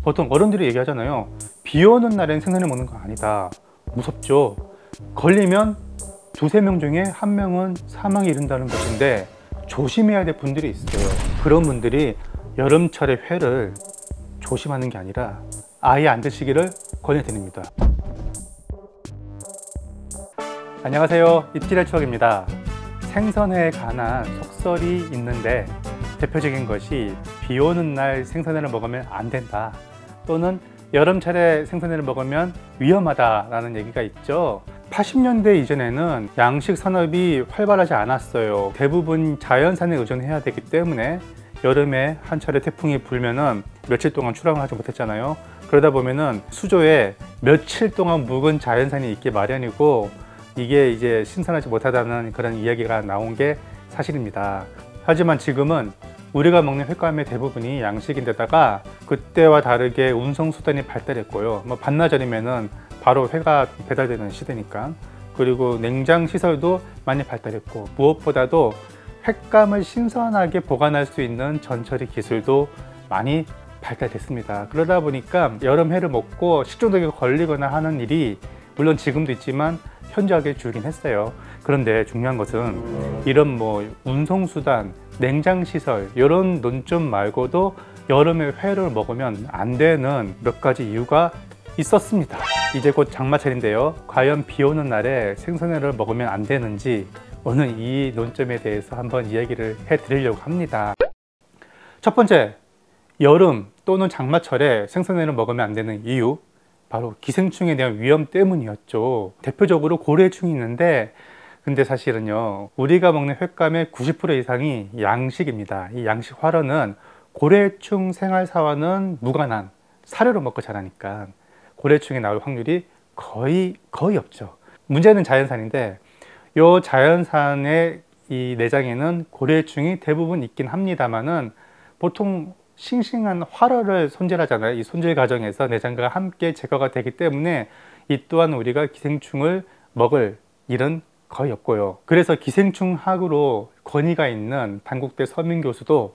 보통 어른들이 얘기하잖아요. 비 오는 날엔 생선을 먹는 거 아니다. 무섭죠. 걸리면 두세 명 중에 한 명은 사망에 이른다는 것인데 조심해야 될 분들이 있어요. 그런 분들이 여름철에 회를 조심하는 게 아니라 아예 안 드시기를 권해드립니다. 안녕하세요, 이티의 추억입니다. 생선회에 관한 속설이 있는데 대표적인 것이 비 오는 날 생선회를 먹으면 안 된다, 또는 여름철에 생선회를 먹으면 위험하다라는 얘기가 있죠. 80년대 이전에는 양식 산업이 활발하지 않았어요. 대부분 자연산에 의존해야 되기 때문에 여름에 한 차례 태풍이 불면은 며칠 동안 출항을 하지 못했잖아요. 그러다 보면은 수조에 며칠 동안 묵은 자연산이 있기 마련이고, 이게 이제 신선하지 못하다는 그런 이야기가 나온 게 사실입니다. 하지만 지금은 우리가 먹는 횟감의 대부분이 양식인데다가 그때와 다르게 운송수단이 발달했고요. 반나절이면은 바로 회가 배달되는 시대니까. 그리고 냉장 시설도 많이 발달했고, 무엇보다도 횟감을 신선하게 보관할 수 있는 전처리 기술도 많이 발달됐습니다. 그러다 보니까 여름회를 먹고 식중독에 걸리거나 하는 일이 물론 지금도 있지만 현저하게 줄긴 했어요. 그런데 중요한 것은 이런 운송수단, 냉장시설 이런 논점 말고도 여름에 회를 먹으면 안 되는 몇 가지 이유가 있었습니다. 이제 곧 장마철인데요. 과연 비 오는 날에 생선회를 먹으면 안 되는지 오늘 이 논점에 대해서 한번 이야기를 해드리려고 합니다. 첫 번째, 여름 또는 장마철에 생선회를 먹으면 안 되는 이유, 바로 기생충에 대한 위험 때문이었죠. 대표적으로 고래충이 있는데, 근데 사실은요, 우리가 먹는 횟감의 90% 이상이 양식입니다. 이 양식 활어는 고래충 생활사와는 무관한 사료를 먹고 자라니까 고래충이 나올 확률이 거의 없죠. 문제는 자연산인데, 이 자연산의 이 내장에는 고래충이 대부분 있긴 합니다만은 보통 싱싱한 활어를 손질하잖아요. 이 손질 과정에서 내장과 함께 제거가 되기 때문에 이 또한 우리가 기생충을 먹을 일은 거의 없고요. 그래서 기생충학으로 권위가 있는 단국대 서민 교수도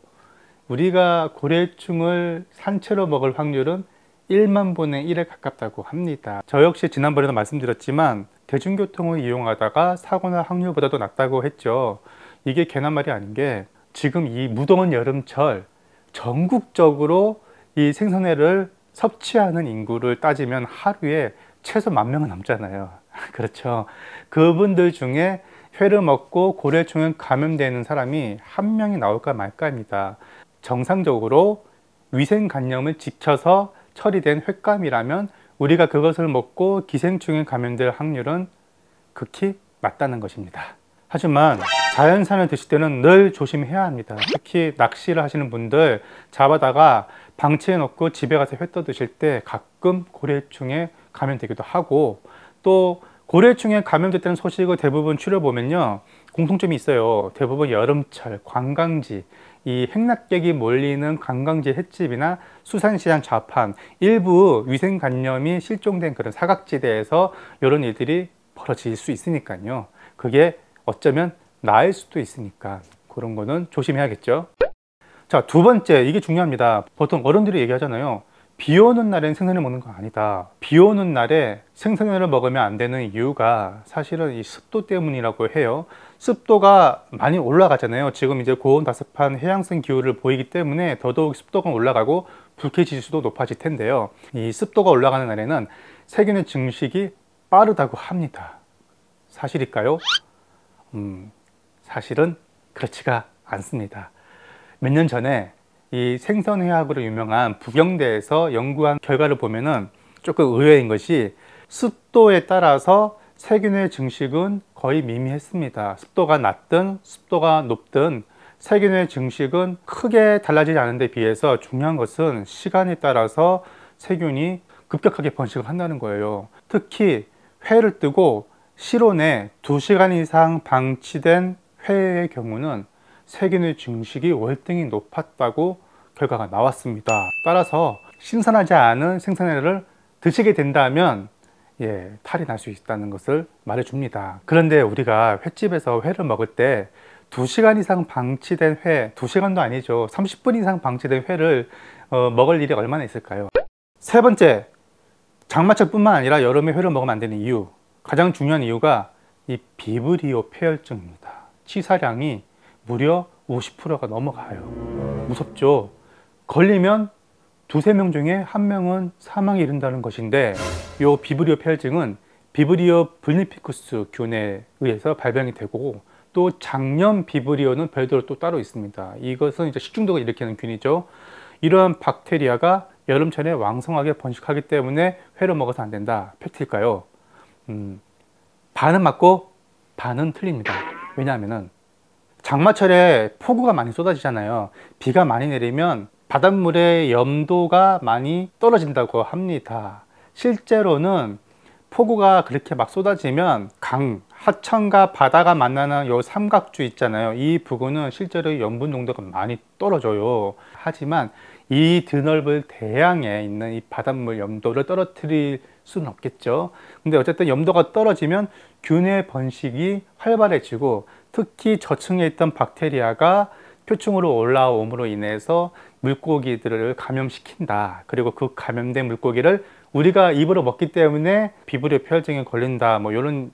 우리가 고래충을 산채로 먹을 확률은 1만 분의 1에 가깝다고 합니다. 저 역시 지난번에도 말씀드렸지만 대중교통을 이용하다가 사고날 확률보다도 낮다고 했죠. 이게 괜한 말이 아닌 게, 지금 이 무더운 여름철 전국적으로 이 생선회를 섭취하는 인구를 따지면 하루에 최소 10,000명은 넘잖아요. 그렇죠. 그분들 중에 회를 먹고 고래충에 감염되는 사람이 한 명이 나올까 말까입니다. 정상적으로 위생관념을 지켜서 처리된 횟감이라면 우리가 그것을 먹고 기생충에 감염될 확률은 극히 낮다는 것입니다. 하지만 자연산을 드실 때는 늘 조심해야 합니다. 특히 낚시를 하시는 분들 잡아다가 방치해 놓고 집에 가서 회 떠 드실 때 가끔 고래충에 감염되기도 하고, 또 고래충에 감염됐다는 소식을 대부분 추려보면요, 공통점이 있어요. 대부분 여름철 관광지, 이 행락객이 몰리는 관광지 횟집이나 수산시장 좌판, 일부 위생관념이 실종된 그런 사각지대에서 이런 일들이 벌어질 수 있으니까요. 그게 어쩌면 나일 수도 있으니까 그런 거는 조심해야겠죠. 자, 두 번째, 이게 중요합니다. 보통 어른들이 얘기하잖아요. 비 오는 날엔 생선회 먹는 거 아니다. 비 오는 날에 생선회를 먹으면 안 되는 이유가 사실은 이 습도 때문이라고 해요. 습도가 많이 올라가잖아요. 지금 이제 고온다습한 해양성 기후를 보이기 때문에 더더욱 습도가 올라가고 불쾌지수도 높아질 텐데요. 이 습도가 올라가는 날에는 세균의 증식이 빠르다고 합니다. 사실일까요? 사실은 그렇지가 않습니다. 몇 년 전에 이 생선회학으로 유명한 부경대에서 연구한 결과를 보면은 조금 의외인 것이, 습도에 따라서 세균의 증식은 거의 미미했습니다. 습도가 낮든 습도가 높든 세균의 증식은 크게 달라지지 않은 데 비해서 중요한 것은 시간에 따라서 세균이 급격하게 번식을 한다는 거예요. 특히 회를 뜨고 실온에 2시간 이상 방치된 회의 경우는 세균의 증식이 월등히 높았다고 결과가 나왔습니다. 따라서 신선하지 않은 생선회를 드시게 된다면 탈이 날 수 있다는 것을 말해줍니다. 그런데 우리가 횟집에서 회를 먹을 때 2시간 이상 방치된 회, 2시간도 아니죠. 30분 이상 방치된 회를 먹을 일이 얼마나 있을까요? 세 번째, 장마철뿐만 아니라 여름에 회를 먹으면 안 되는 이유, 가장 중요한 이유가 이 비브리오 폐혈증입니다. 치사량이 무려 50%가 넘어가요. 무섭죠? 걸리면 두세 명 중에 한 명은 사망에 이른다는 것인데, 이 비브리오 폐혈증은 비브리오 불니피쿠스 균에 의해서 발병이 되고, 또 장염 비브리오는 별도로 또 따로 있습니다. 이것은 이제 식중독을 일으키는 균이죠. 이러한 박테리아가 여름철에 왕성하게 번식하기 때문에 회를 먹어서 안 된다. 팩트일까요? 반은 맞고 반은 틀립니다. 왜냐하면 장마철에 폭우가 많이 쏟아지잖아요. 비가 많이 내리면 바닷물의 염도가 많이 떨어진다고 합니다. 실제로는 폭우가 그렇게 막 쏟아지면 강, 하천과 바다가 만나는 요 삼각주 있잖아요. 이 부분은 실제로 염분 농도가 많이 떨어져요. 하지만 이 드넓은 대양에 있는 이 바닷물 염도를 떨어뜨릴 수는 없겠죠. 근데 어쨌든 염도가 떨어지면 균의 번식이 활발해지고, 특히 저층에 있던 박테리아가 표층으로 올라옴으로 인해서 물고기들을 감염시킨다. 그리고 그 감염된 물고기를 우리가 입으로 먹기 때문에 비브리오 폐혈증에 걸린다, 뭐 이런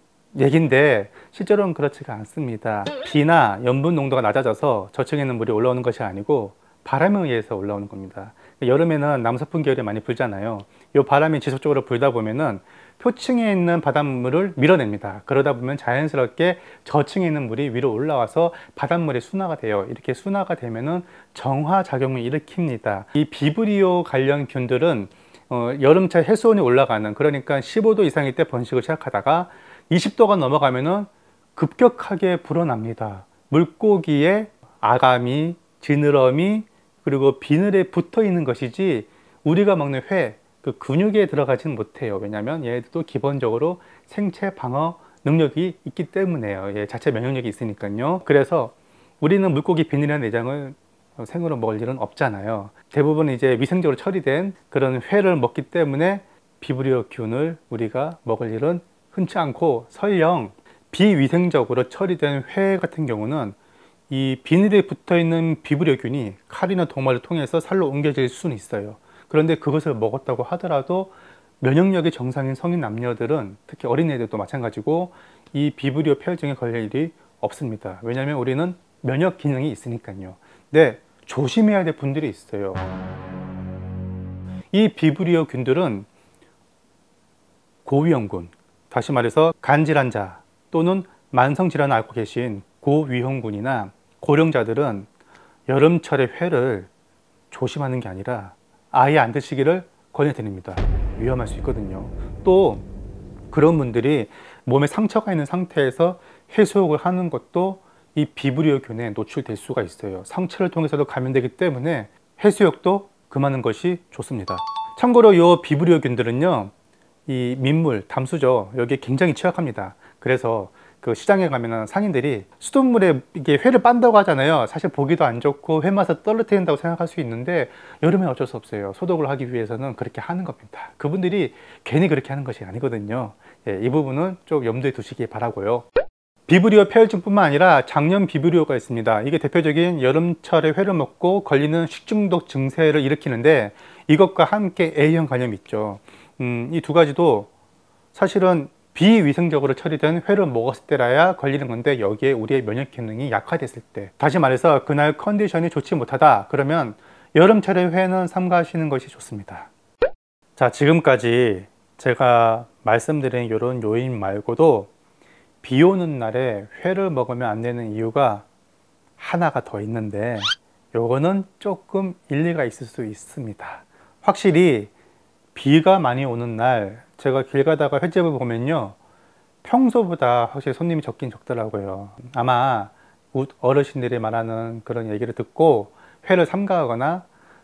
얘기인데 실제로는 그렇지가 않습니다. 비나 염분 농도가 낮아져서 저층에 있는 물이 올라오는 것이 아니고 바람에 의해서 올라오는 겁니다. 여름에는 남서풍 계열이 많이 불잖아요. 이 바람이 지속적으로 불다 보면은 표층에 있는 바닷물을 밀어냅니다. 그러다 보면 자연스럽게 저층에 있는 물이 위로 올라와서 바닷물이 순화가 돼요. 이렇게 순화가 되면은 정화 작용을 일으킵니다. 이 비브리오 관련 균들은 여름철 해수온이 올라가는, 그러니까 15도 이상일 때 번식을 시작하다가 20도가 넘어가면은 급격하게 불어납니다. 물고기의 아가미, 지느러미, 그리고 비늘에 붙어 있는 것이지 우리가 먹는 회, 그 근육에 들어가지는 못해요. 왜냐하면 얘들도 기본적으로 생체 방어 능력이 있기 때문에요. 얘 자체 면역력이 있으니까요. 그래서 우리는 물고기 비늘이나 내장을 생으로 먹을 일은 없잖아요. 대부분 이제 위생적으로 처리된 그런 회를 먹기 때문에 비브리오 균을 우리가 먹을 일은 흔치 않고, 설령 비위생적으로 처리된 회 같은 경우는 이 비늘에 붙어있는 비브리오 균이 칼이나 도마를 통해서 살로 옮겨질 수는 있어요. 그런데 그것을 먹었다고 하더라도 면역력이 정상인 성인 남녀들은, 특히 어린애들도 마찬가지고, 이 비브리오 폐혈증에 걸릴 일이 없습니다. 왜냐하면 우리는 면역 기능이 있으니까요. 네, 조심해야 될 분들이 있어요. 이 비브리오 균들은 고위험군, 다시 말해서 간질환자 또는 만성질환을 앓고 계신 고위험군이나 고령자들은 여름철에 회를 조심하는 게 아니라 아예 안 드시기를 권해드립니다. 위험할 수 있거든요. 또 그런 분들이 몸에 상처가 있는 상태에서 해수욕을 하는 것도 이 비브리오 균에 노출될 수가 있어요. 상처를 통해서도 감염되기 때문에 해수욕도 금하는 것이 좋습니다. 참고로 이 비브리오 균들은요, 이 민물, 담수죠. 여기에 굉장히 취약합니다. 그래서 그 시장에 가면은 상인들이 수돗물에 이게 회를 빤다고 하잖아요. 사실 보기도 안 좋고 회 맛을 떨어뜨린다고 생각할 수 있는데, 여름에 어쩔 수 없어요. 소독을 하기 위해서는 그렇게 하는 겁니다. 그분들이 괜히 그렇게 하는 것이 아니거든요. 예, 이 부분은 좀 염두에 두시기 바라고요. 비브리오 폐혈증뿐만 아니라 장염 비브리오가 있습니다. 이게 대표적인 여름철에 회를 먹고 걸리는 식중독 증세를 일으키는데, 이것과 함께 A형 간염이 있죠. 이 두 가지도 사실은 비위생적으로 처리된 회를 먹었을 때라야 걸리는 건데, 여기에 우리의 면역 기능이 약화됐을 때, 다시 말해서 그날 컨디션이 좋지 못하다 그러면 여름철에 회는 삼가하시는 것이 좋습니다. 자, 지금까지 제가 말씀드린 이런 요인 말고도 비 오는 날에 회를 먹으면 안 되는 이유가 하나가 더 있는데, 요거는 조금 일리가 있을 수 있습니다. 확실히 비가 많이 오는 날 제가 길 가다가 횟집을 보면요, 평소보다 확실히 손님이 적긴 적더라고요. 아마 어르신들이 말하는 그런 얘기를 듣고 회를 삼가하거나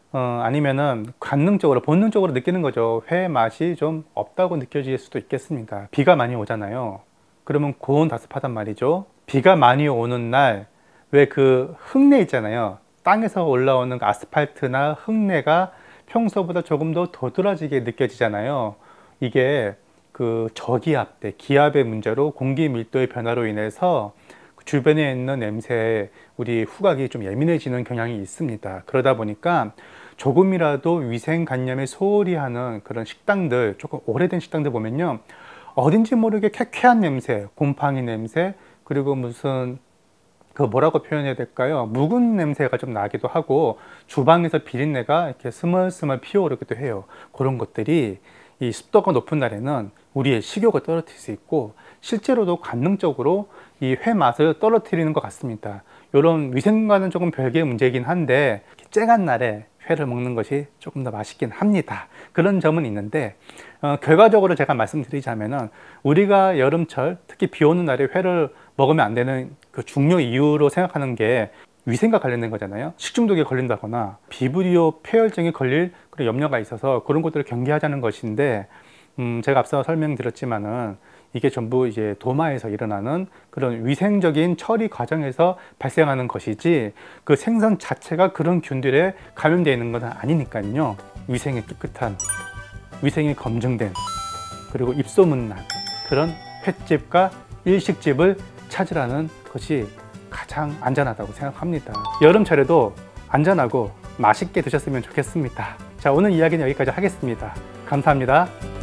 아니면은 관능적으로, 본능적으로 느끼는 거죠. 회 맛이 좀 없다고 느껴질 수도 있겠습니다. 비가 많이 오잖아요. 그러면 고온다습하단 말이죠. 비가 많이 오는 날 왜 그 흙내 있잖아요. 땅에서 올라오는 그 아스팔트나 흙내가 평소보다 조금 더 도드라지게 느껴지잖아요. 이게 그 저기압 때 기압의 문제로 공기 밀도의 변화로 인해서 주변에 있는 냄새에 우리 후각이 좀 예민해지는 경향이 있습니다. 그러다 보니까 조금이라도 위생관념에 소홀히 하는 그런 식당들, 조금 오래된 식당들 보면요, 어딘지 모르게 쾌쾌한 냄새, 곰팡이 냄새, 그리고 무슨 그 뭐라고 표현해야 될까요? 묵은 냄새가 좀 나기도 하고 주방에서 비린내가 이렇게 스멀스멀 피어오르기도 해요. 그런 것들이 이 습도가 높은 날에는 우리의 식욕을 떨어뜨릴 수 있고 실제로도 관능적으로 이 회 맛을 떨어뜨리는 것 같습니다. 이런 위생과는 조금 별개의 문제이긴 한데 쨍한 날에 회를 먹는 것이 조금 더 맛있긴 합니다. 그런 점은 있는데 결과적으로 제가 말씀드리자면은 우리가 여름철 특히 비 오는 날에 회를 먹으면 안 되는 그 중요 이유로 생각하는 게 위생과 관련된 거잖아요. 식중독에 걸린다거나 비브리오 폐혈증에 걸릴 그런 염려가 있어서 그런 것들을 경계하자는 것인데 제가 앞서 설명드렸지만은 이게 전부 이제 도마에서 일어나는 그런 위생적인 처리 과정에서 발생하는 것이지 그 생선 자체가 그런 균들에 감염되어 있는 것은 아니니까요. 위생이 깨끗한, 위생이 검증된, 그리고 입소문난 그런 횟집과 일식집을 찾으라는 것이 가장 안전하다고 생각합니다. 여름철에도 안전하고 맛있게 드셨으면 좋겠습니다. 자, 오늘 이야기는 여기까지 하겠습니다. 감사합니다.